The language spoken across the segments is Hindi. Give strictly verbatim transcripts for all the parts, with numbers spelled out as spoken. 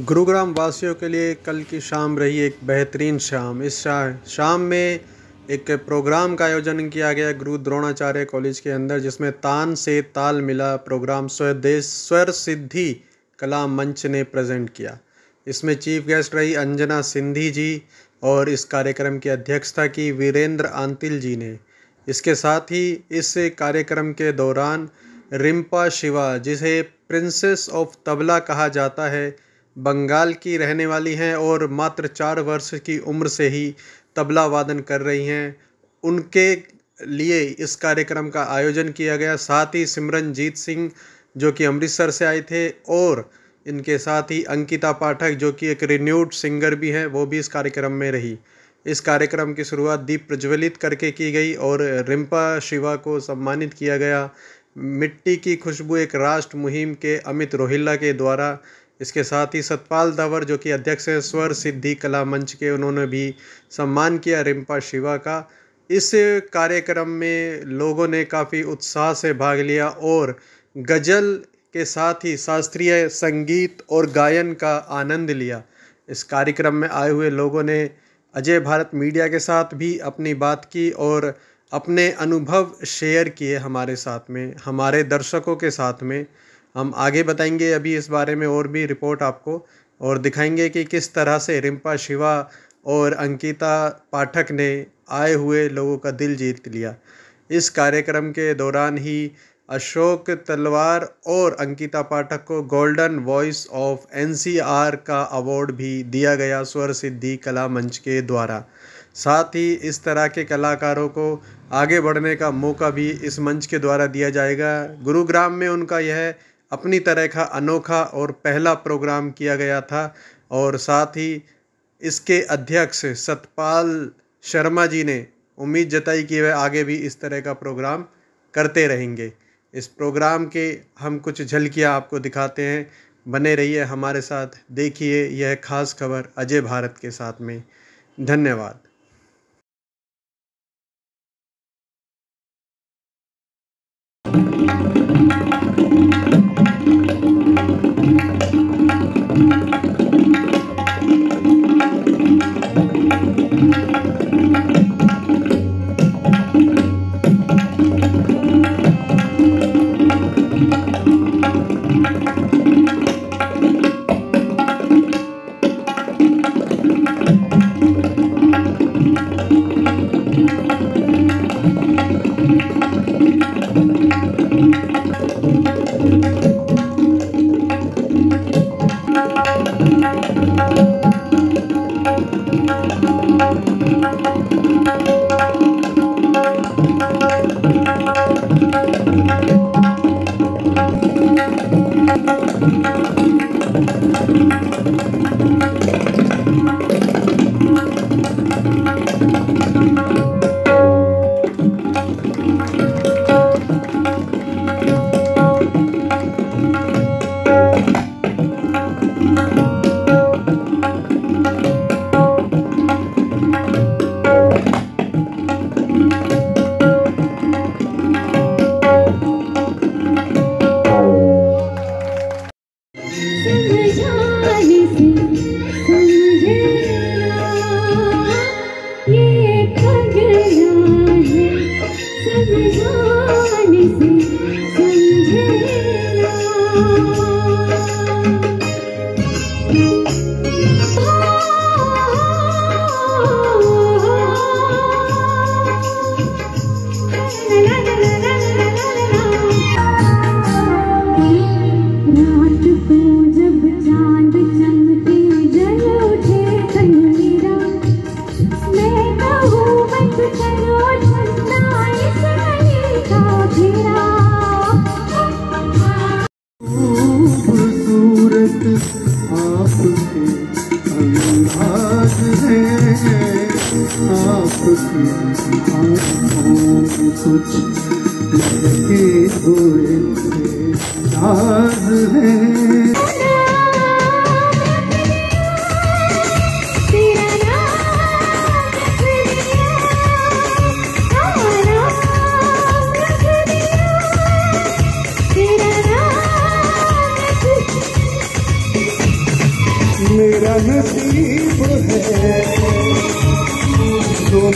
गुरुग्राम वासियों के लिए कल की शाम रही एक बेहतरीन शाम। इस शा, शाम में एक प्रोग्राम का आयोजन किया गया गुरु द्रोणाचार्य कॉलेज के अंदर, जिसमें तान से ताल मिला प्रोग्राम स्वदेश स्वर सिद्धि कला मंच ने प्रेजेंट किया। इसमें चीफ गेस्ट रही अंजना सिंधी जी और इस कार्यक्रम की अध्यक्षता की वीरेंद्र आंतिल जी ने। इसके साथ ही इस कार्यक्रम के दौरान रिम्पा शिवा, जिसे प्रिंसेस ऑफ तबला कहा जाता है, बंगाल की रहने वाली हैं और मात्र चार वर्ष की उम्र से ही तबला वादन कर रही हैं, उनके लिए इस कार्यक्रम का आयोजन किया गया। साथ ही सिमरनजीत सिंह जो कि अमृतसर से आए थे और इनके साथ ही अंकिता पाठक जो कि एक रिन्यूड सिंगर भी हैं, वो भी इस कार्यक्रम में रही। इस कार्यक्रम की शुरुआत दीप प्रज्वलित करके की गई और रिम्पा शिवा को सम्मानित किया गया मिट्टी की खुशबू एक राष्ट्र मुहिम के अमित रोहिल्ला के द्वारा। इसके साथ ही सतपाल धवर जो कि अध्यक्ष हैं स्वर सिद्धि कला मंच के, उन्होंने भी सम्मान किया रिम्पा शिवा का। इस कार्यक्रम में लोगों ने काफ़ी उत्साह से भाग लिया और गज़ल के साथ ही शास्त्रीय संगीत और गायन का आनंद लिया। इस कार्यक्रम में आए हुए लोगों ने अजय भारत मीडिया के साथ भी अपनी बात की और अपने अनुभव शेयर किए हमारे साथ में, हमारे दर्शकों के साथ में। हम आगे बताएंगे अभी इस बारे में और भी रिपोर्ट आपको, और दिखाएंगे कि किस तरह से रिम्पा शिवा और अंकिता पाठक ने आए हुए लोगों का दिल जीत लिया। इस कार्यक्रम के दौरान ही अशोक तलवार और अंकिता पाठक को गोल्डन वॉइस ऑफ एनसीआर का अवार्ड भी दिया गया स्वर सिद्धि कला मंच के द्वारा। साथ ही इस तरह के कलाकारों को आगे बढ़ने का मौका भी इस मंच के द्वारा दिया जाएगा। गुरुग्राम में उनका यह अपनी तरह का अनोखा और पहला प्रोग्राम किया गया था और साथ ही इसके अध्यक्ष सतपाल शर्मा जी ने उम्मीद जताई कि वह आगे भी इस तरह का प्रोग्राम करते रहेंगे। इस प्रोग्राम के हम कुछ झलकियाँ आपको दिखाते हैं, बने रहिए हमारे साथ, देखिए यह खास खबर अजय भारत के साथ में। धन्यवाद।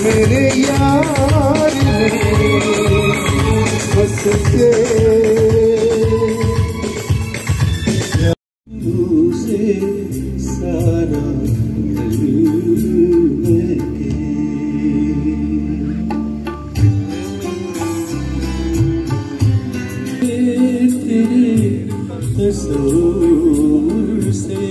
मेरे यार ने हंस के से सारा तस्वीर से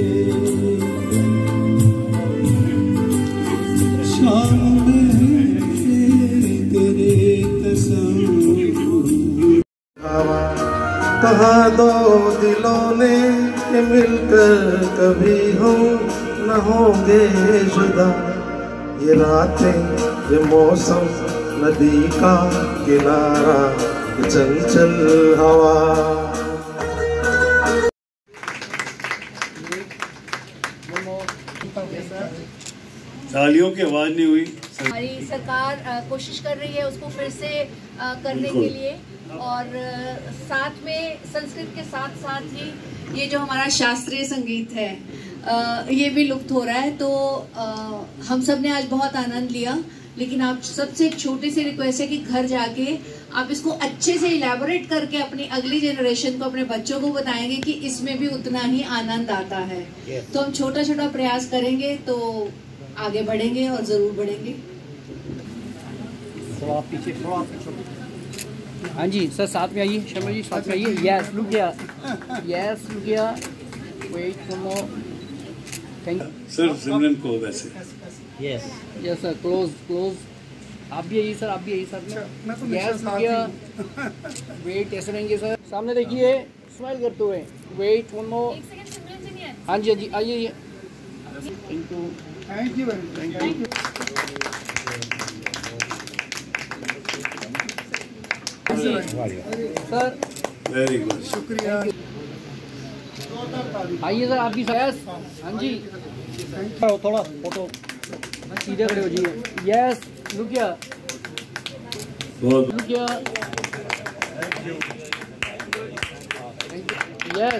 शाम में तेरे तस्वीर कहा दो दिलों ने कि मिलकर कभी हो न होंगे जुदा। ये रातें ये मौसम नदी का किनारा चंचल हवा। तालियों की आवाज नहीं हुई। हमारी सरकार कोशिश कर रही है उसको फिर से आ, करने के लिए, और आ, साथ में संस्कृत के साथ साथ ही ये जो हमारा शास्त्रीय संगीत है आ, ये भी लुप्त हो रहा है। तो आ, हम सब ने आज बहुत आनंद लिया, लेकिन आप सबसे एक छोटी सी रिक्वेस्ट है कि घर जाके आप इसको अच्छे से इलेबोरेट करके अपनी अगली जनरेशन को, अपने बच्चों को बताएंगे कि इसमें भी उतना ही आनंद आता है। तो हम छोटा छोटा प्रयास करेंगे तो आगे बढ़ेंगे और जरूर बढ़ेंगे। थोड़ा पीछे, थोड़ा पीछे। हाँ जी सर, साथ में आइए, शर्मा जी साथ में आइए। यस लुक गया, यस लुक गया, wait for more. Thank you sir. Simran को वैसे yes yes sir, close close. आप भी आइए सर, आप भी आइए सर। यस लुक गया, वेट ऐसे रहेंगे सर। सामने देखिए, स्माइल करते हुए, वेट फॉर मोर। हाँ जी हाँ जी आइए। Thank you thank you thank you sir, very good, शुक्रिया। आइए सर, आप भी सर। हाँ जी, थोड़ा फोटो सीधे खड़े हो जी। यस लुक किया, बहुत लुक किया। यस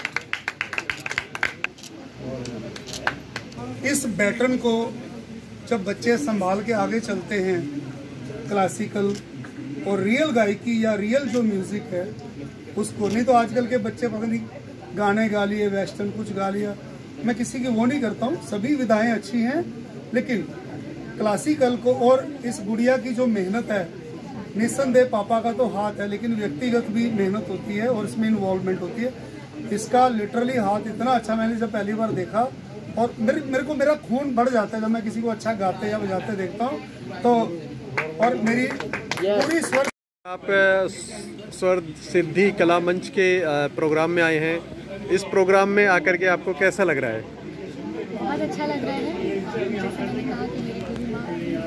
इस बैटन को जब बच्चे संभाल के आगे चलते हैं, क्लासिकल और रियल गायकी या रियल जो म्यूजिक है उसको, नहीं तो आजकल के बच्चे पता नहीं गाने गा लिए, वेस्टर्न कुछ गा लिया। मैं किसी की वो नहीं करता हूँ, सभी विधाएं अच्छी हैं, लेकिन क्लासिकल को और इस गुड़िया की जो मेहनत है, निस्संदेह पापा का तो हाथ है, लेकिन व्यक्तिगत भी मेहनत होती है और इसमें इन्वॉल्वमेंट होती है। इसका लिटरली हाथ इतना अच्छा मैंने जब पहली बार देखा, और मेरे मेरे को मेरा खून बढ़ जाता है जब मैं किसी को अच्छा गाते या बजाते देखता हूँ। तो और मेरी पूरी स्वर। आप स्वर सिद्धि कला मंच के प्रोग्राम में आए हैं। इस प्रोग्राम में आकर के आपको कैसा लग रहा है? बहुत अच्छा लग रहा है। जैसे मैंने कहा कि मेरी गुरु माँ,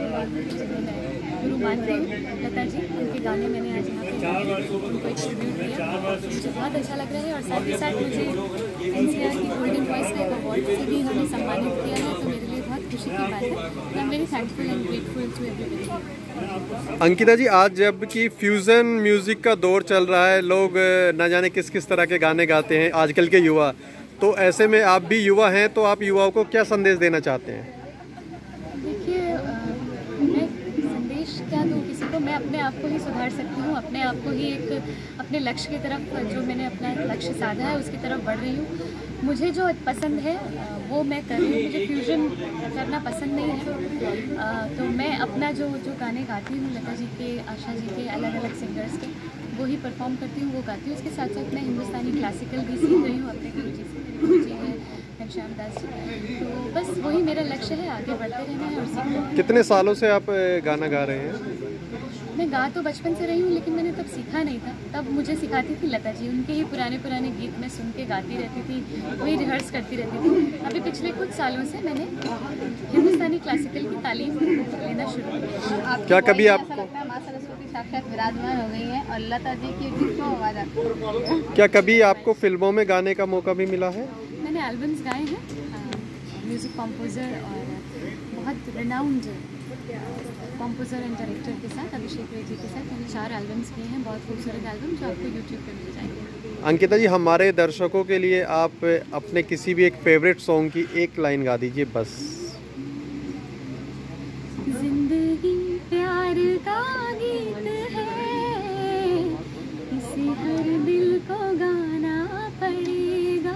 गुरु मानते लता जी, उनके गाने मैंने आज यहाँ पे उनको एक ट्रिब्यूट दिया। मुझे बहुत अच्छा लग रहा है, और साथ ही साथ मुझे एन सी आर की गोल्डन वॉइस का एक अवार्ड से भी हमें सम्मानित किया है, तो मेरे लिए बहुत खुशी की बात है। I am very thankful and grateful to everybody. Ankita ji, आज जब कि फ्यूज़न म्यूज़िक का दौर चल रहा है, लोग न जाने किस किस तरह के गाने गाते हैं आजकल के युवा, तो ऐसे में आप भी युवा हैं, तो आप युवाओं को क्या संदेश देना चाहते हैं? देखिए, मैं संदेश क्या दूँ किसी को, मैं अपने आप को ही सुधार सकती हूँ, अपने आप को ही एक अपने लक्ष्य की तरफ, जो मैंने अपना लक्ष्य साधा है उसकी तरफ बढ़ रही हूँ। मुझे जो पसंद है वो मैं कर रही हूँ, मुझे फ्यूजन करना पसंद नहीं है। तो मैं अपना जो जो गाने गाती हूँ, लता जी के, आशा जी के, अलग अलग सिंगर्स के, वो ही परफॉर्म करती हूँ, वो गाती हूँ। इसके साथ साथ मैं हिंदुस्तानी क्लासिकल भी सीख रही हूँ अपने गुरु जी से, गुरु जी है घनश्याम दास जी। तो बस वही मेरा लक्ष्य है, आगे बढ़ते रहना है और सीखना। कितने सालों से आप गाना गा रहे हैं? मैं गा तो बचपन से रही हूँ, लेकिन मैंने तब सीखा नहीं था। तब मुझे सिखाती थी लता जी, उनके ही पुराने पुराने गीत मैं सुन के गाती रहती थी, वही रिहर्स करती रहती थी। अभी पिछले कुछ सालों से मैंने हिंदुस्तानी क्लासिकल की तालीम लेना शुरू किया। क्या कभी आपको माँ सरस्वती साक्षात विराजमान हो गई है और लता जी की क्यों आवाज आती है? क्या कभी आपको फिल्मों में गाने का मौका भी मिला है? मैंने एल्बम्स गाए हैं, म्यूज़िक कंपोज़र और बहुत रिनाउंड कंपोज़र एंड डायरेक्टर के साथ, अभिषेक रे जी के साथ मैंने चार एल्बम्स किए हैं, बहुत खूबसूरत एल्बम, जो आपको यूट्यूब पे मिल जाएंगे। अंकिता जी, हमारे दर्शकों के लिए आप अपने किसी भी एक फेवरेट सॉन्ग की एक लाइन गा दीजिए बस। जिंदगी प्यार का गीत है, इसे हर दिल को गाना पड़ेगा।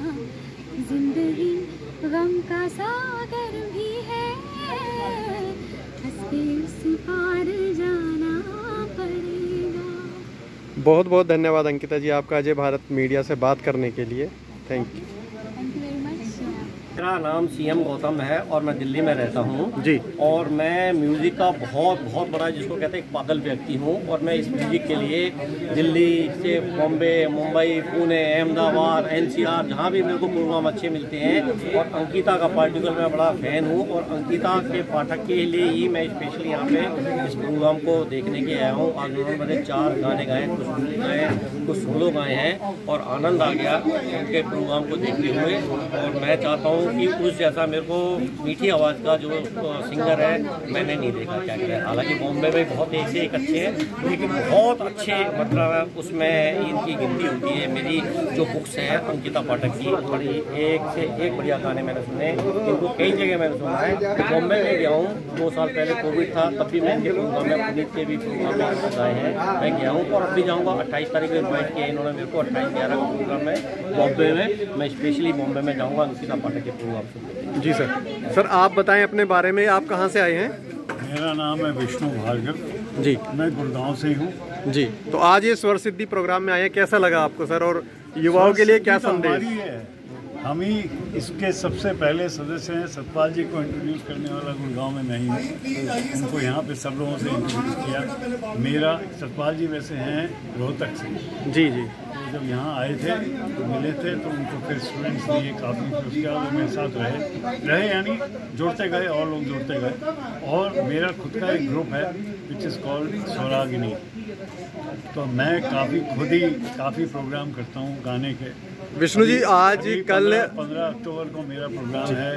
जिंदगी गम का सागर भी है, हंस के उस पार जाना पड़ेगा। बहुत बहुत धन्यवाद अंकिता जी आपका अजय भारत मीडिया से बात करने के लिए। Thank you. मेरा नाम सीएम गौतम है और मैं दिल्ली में रहता हूँ जी। और मैं म्यूज़िक का बहुत बहुत बड़ा, जिसको कहते हैं, एक पागल व्यक्ति हूँ। और मैं इस म्यूज़िक के लिए दिल्ली से बॉम्बे, मुंबई, पुणे, अहमदाबाद, एनसीआर, जहाँ भी मेरे को प्रोग्राम अच्छे मिलते हैं। और अंकिता का पार्टिकुलर मैं बड़ा फ़ैन हूँ और अंकिता के पाठक के लिए ही मैं स्पेशली यहाँ पे इस प्रोग्राम को देखने के आया हूँ। आज उन्होंने मैंने चार गाने गाए, कुछ ग्रुप गाए, कुछ सोलो गाए हैं और आनंद आ गया उनके प्रोग्राम को देखते हुए। और मैं चाहता हूँ कि उस जैसा मेरे को मीठी आवाज़ का जो सिंगर है मैंने नहीं देखा। क्या करें, हालांकि बॉम्बे में बहुत एक से एक अच्छे हैं, लेकिन बहुत अच्छे मतलब उसमें इनकी गिनती होती है। मेरी जो बुक्स है अंकिता पाठक की, बड़ी एक से एक बढ़िया गाने मैंने सुने, इनको कई जगह मैंने सुना है। बॉम्बे में गया हूँ, दो साल पहले कोविड था, तब भी मैं इनके प्रोग्राम में, पुनीत के भी प्रोग्राम में गाए हैं, मैं गया हूँ और अब भी जाऊँगा। अट्ठाईस तारीख को इन्वाइट किया इन्होंने मेरे को, अट्ठाईस ग्यारह का प्रोग्राम है बॉम्बे में। मैं स्पेशली बॉम्बे में जाऊँगा अंकिता पाठक के प्रोग्राम से। जी सर। सर आप बताएं अपने बारे में, आप कहाँ से आए हैं? मेरा नाम है विष्णु भार्गव जी। मैं गुड़गांव से हूँ जी। तो आज ये स्वर सिद्धि प्रोग्राम में आए हैं, कैसा लगा आपको सर, और युवाओं के लिए क्या संदेश? है, हम ही इसके सबसे पहले सदस्य हैं। सतपाल जी को इंट्रोड्यूस करने वाला गुड़गांव में नहीं है, उनको यहाँ पे सब लोगों से इंट्रोड्यूस किया। मेरा सतपाल जी वैसे हैं रोहतक से। जी जी। तो जब यहाँ आए थे तो मिले थे, तो उनको फिर स्टूडेंट्स दिए काफ़ी, फिर उसके बाद वो मेरे साथ रहे रहे यानी जुड़ते गए और लोग जुड़ते गए। और मेरा खुद का एक ग्रुप है विच इज़ कॉल्ड स्वरागिनी। तो मैं काफ़ी खुद ही काफ़ी प्रोग्राम करता हूँ गाने के। विष्णु जी आज कल पंद्रह अक्टूबर को मेरा प्रोग्राम है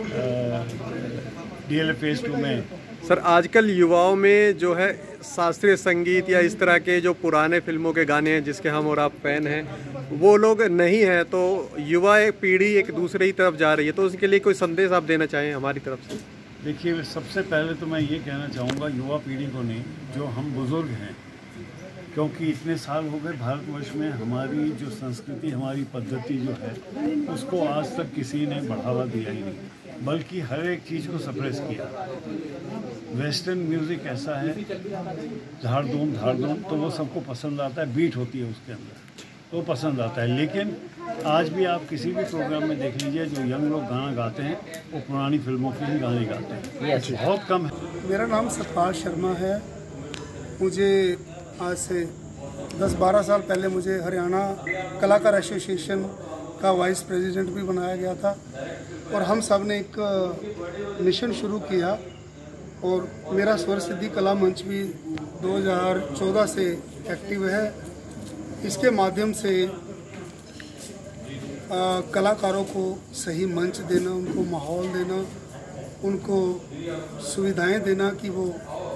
D L F phase two में। सर आजकल युवाओं में जो है शास्त्रीय संगीत या इस तरह के जो पुराने फिल्मों के गाने हैं जिसके हम और आप फैन हैं, वो लोग नहीं हैं, तो युवा पीढ़ी एक दूसरे ही तरफ जा रही है, तो उसके लिए कोई संदेश आप देना चाहें हमारी तरफ से? देखिए, सबसे पहले तो मैं ये कहना चाहूँगा युवा पीढ़ी को नहीं, जो हम बुज़ुर्ग हैं, क्योंकि इतने साल हो गए भारतवर्ष में हमारी जो संस्कृति, हमारी पद्धति जो है, उसको आज तक किसी ने बढ़ावा दिया ही नहीं, बल्कि हर एक चीज़ को सप्रेस किया। वेस्टर्न म्यूज़िक ऐसा है, धाड़ धूम धाड़ धूम, तो वो सबको पसंद आता है, बीट होती है उसके अंदर, तो पसंद आता है। लेकिन आज भी आप किसी भी प्रोग्राम में देख लीजिए, जो यंग लोग गाना गाते हैं वो पुरानी फिल्मों के ही गाने गाते हैं, yes. बहुत कम है। मेरा नाम सतपाल शर्मा है। मुझे आज से दस बारह साल पहले मुझे हरियाणा कलाकार एसोसिएशन का वाइस प्रेसिडेंट भी बनाया गया था और हम सब ने एक मिशन शुरू किया और मेरा स्वर सिद्धि कला मंच भी दो हज़ार चौदह से एक्टिव है। इसके माध्यम से आ, कलाकारों को सही मंच देना, उनको माहौल देना, उनको सुविधाएं देना कि वो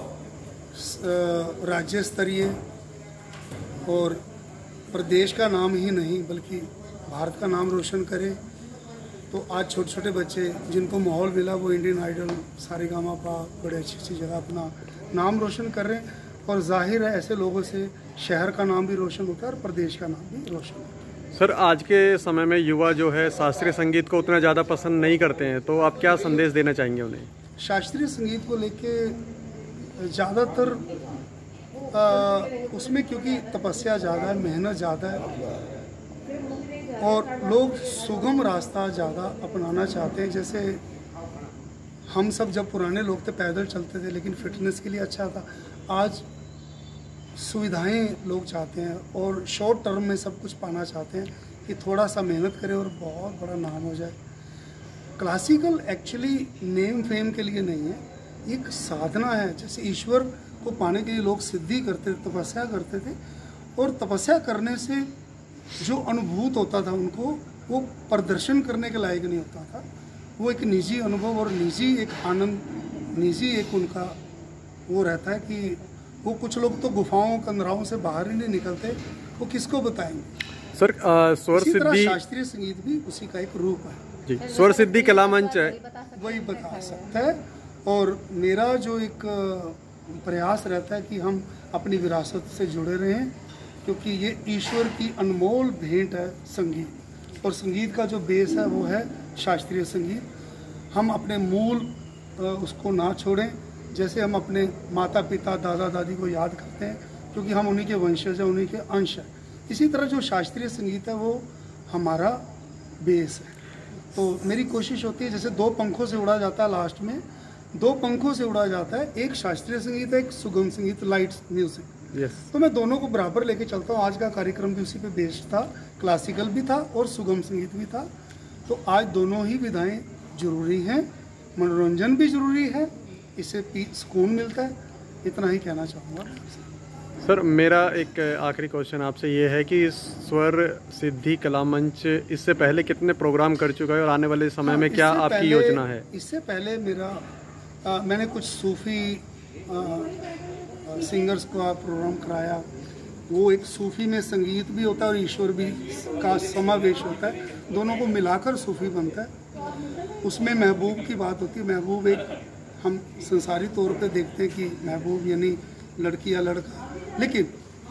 राज्य स्तरीय और प्रदेश का नाम ही नहीं बल्कि भारत का नाम रोशन करे। तो आज छोटे छोटे बच्चे जिनको माहौल मिला वो इंडियन आइडल, सारेगामापा, बड़े अच्छी अच्छी जगह अपना नाम रोशन कर रहे हैं और जाहिर है ऐसे लोगों से शहर का नाम भी रोशन होता है और प्रदेश का नाम भी रोशन होता है। सर आज के समय में युवा जो है शास्त्रीय संगीत को उतना ज़्यादा पसंद नहीं करते हैं, तो आप क्या संदेश देना चाहेंगे उन्हें? शास्त्रीय संगीत को लेके ज़्यादातर उसमें क्योंकि तपस्या ज़्यादा है, मेहनत ज़्यादा है और लोग सुगम रास्ता ज़्यादा अपनाना चाहते हैं। जैसे हम सब जब पुराने लोग थे पैदल चलते थे, लेकिन फिटनेस के लिए अच्छा था। आज सुविधाएं लोग चाहते हैं और शॉर्ट टर्म में सब कुछ पाना चाहते हैं कि थोड़ा सा मेहनत करें और बहुत बड़ा नाम हो जाए। क्लासिकल एक्चुअली नेम फेम के लिए नहीं है, एक साधना है। जैसे ईश्वर को पाने के लिए लोग सिद्धि करते थे, तपस्या करते थे और तपस्या करने से जो अनुभूत होता था उनको वो प्रदर्शन करने के लायक नहीं होता था। वो एक निजी अनुभव और निजी एक आनंद, निजी एक उनका वो रहता है कि वो कुछ लोग तो गुफाओं कंदराओं से बाहर ही नहीं निकलते, वो किसको बताएंगे। सर स्वर सिद्धि शास्त्रीय संगीत भी उसी का एक रूप है जी। स्वर सिद्धि कला मंच है, वही बता सकता है। और मेरा जो एक प्रयास रहता है कि हम अपनी विरासत से जुड़े रहें, क्योंकि ये ईश्वर की अनमोल भेंट है संगीत, और संगीत का जो बेस है वो है शास्त्रीय संगीत। हम अपने मूल उसको ना छोड़ें, जैसे हम अपने माता पिता दादा दादी को याद करते हैं, क्योंकि हम उन्हीं के वंशज हैं, उन्हीं के अंश हैं। इसी तरह जो शास्त्रीय संगीत है वो हमारा बेस है। तो मेरी कोशिश होती है, जैसे दो पंखों से उड़ा जाता है, लास्ट में दो पंखों से उड़ा जाता है, एक शास्त्रीय संगीत है, एक सुगम संगीत, लाइट म्यूजिक। यस। तो मैं दोनों को बराबर लेके चलता हूँ। आज का कार्यक्रम भी उसी पे बेस्ड था, क्लासिकल भी था और सुगम संगीत भी था। तो आज दोनों ही विधाएं जरूरी हैं, मनोरंजन भी जरूरी है, इससे सुकून मिलता है। इतना ही कहना चाहूँगा। सर, मेरा एक आखिरी क्वेश्चन आपसे ये है कि स्वर सिद्धि कला मंच इससे पहले कितने प्रोग्राम कर चुका है और आने वाले समय हाँ, में क्या आपकी योजना है? इससे पहले मेरा आ, मैंने कुछ सूफी आ, सिंगर्स का प्रोग्राम कराया। वो एक सूफी में संगीत भी होता है और ईश्वर भी का समावेश होता है, दोनों को मिलाकर सूफी बनता है। उसमें महबूब की बात होती है। महबूब एक हम संसारी तौर पे देखते हैं कि महबूब यानी लड़की या लड़का, लेकिन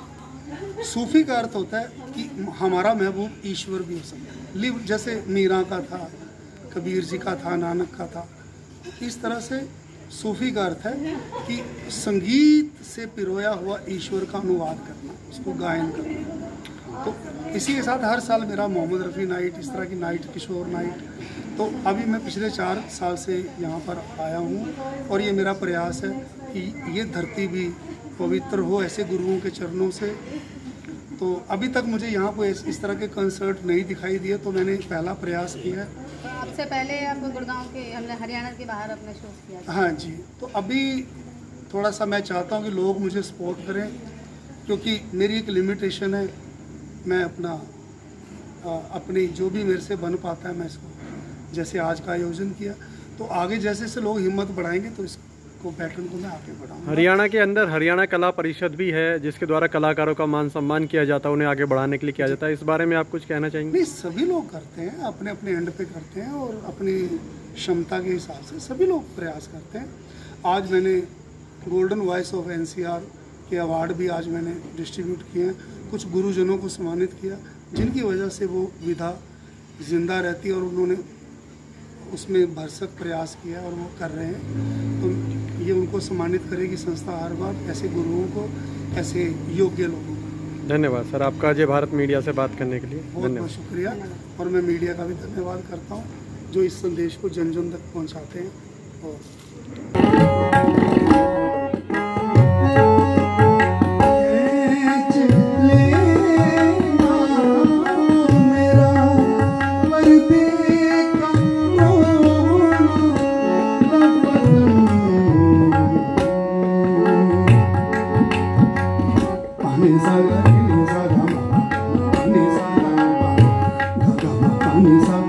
सूफी का अर्थ होता है कि हमारा महबूब ईश्वर भी हो सकता है। लिव जैसे मीरा का था, कबीर जी का था, नानक का था। इस तरह से सूफी का अर्थ है कि संगीत से पिरोया हुआ ईश्वर का अनुवाद करना, उसको गायन करना। तो इसी के साथ हर साल मेरा मोहम्मद रफ़ी नाइट, इस तरह की नाइट, किशोर नाइट। तो अभी मैं पिछले चार साल से यहाँ पर आया हूँ और ये मेरा प्रयास है कि ये धरती भी पवित्र हो ऐसे गुरुओं के चरणों से। तो अभी तक मुझे यहाँ कोई इस तरह के कंसर्ट नहीं दिखाई दिए, तो मैंने पहला प्रयास किया है। आपसे पहले आप गुड़गांव के, हमने हरियाणा के बाहर अपना शो किया था। हाँ जी। तो अभी थोड़ा सा मैं चाहता हूँ कि लोग मुझे सपोर्ट करें, क्योंकि मेरी एक लिमिटेशन है। मैं अपना आ, अपनी जो भी मेरे से बन पाता है मैं इसको, जैसे आज का आयोजन किया, तो आगे जैसे से लोग हिम्मत बढ़ाएंगे तो इसको पैटर्न को मैं आगे बढ़ाऊंगा। हरियाणा के अंदर हरियाणा कला परिषद भी है, जिसके द्वारा कलाकारों का मान सम्मान किया जाता है, उन्हें आगे बढ़ाने के लिए किया जाता है। इस बारे में आप कुछ कहना चाहेंगे? नहीं, सभी लोग करते हैं, अपने अपने एंड पे करते हैं और अपनी क्षमता के हिसाब से सभी लोग प्रयास करते हैं। आज मैंने गोल्डन वॉइस ऑफ एनसीआर के अवार्ड भी आज मैंने डिस्ट्रीब्यूट किए हैं। कुछ गुरुजनों को सम्मानित किया, जिनकी वजह से वो विधा जिंदा रहती है और उन्होंने उसमें भरसक प्रयास किया और वो कर रहे हैं। तो ये उनको सम्मानित करेगी संस्था हर बार, ऐसे गुरुओं को, ऐसे योग्य लोगों को। धन्यवाद सर, आपका जय भारत मीडिया से बात करने के लिए बहुत बहुत शुक्रिया। और मैं मीडिया का भी धन्यवाद करता हूँ जो इस संदेश को जन जन तक पहुँचाते हैं। और Nisa,